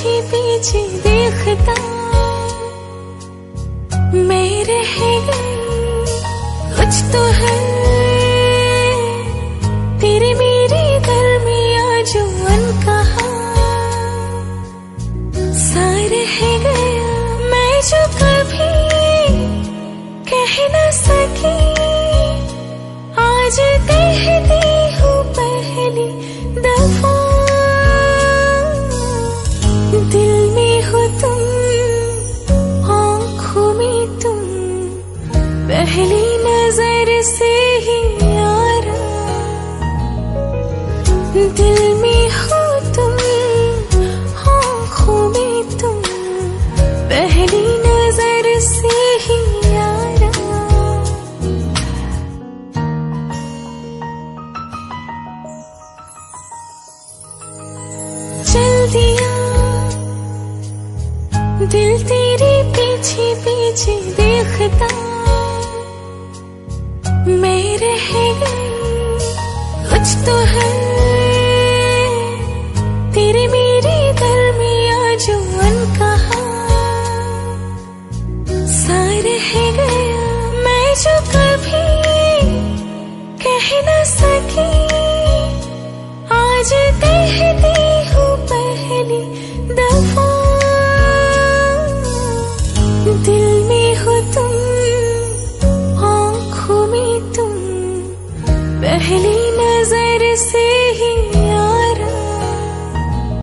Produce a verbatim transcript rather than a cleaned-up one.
पीछे पीछे देखता मैं रह गई। कुछ तो है तेरे मेरे दरमियां जो अनकहा सा रह गया। मैं जो कभी कह न सकी आज कहती हूँ पहली दफा। दिल में हो तुम, आँखों में तुम, पहली नजर से ही यारा। दिल में हो तुम, आँखों में तुम, पहली नजर से ही यारा। चल दिया दिल तेरे पीछे पीछे देखता मैं रह गई। कुछ तो है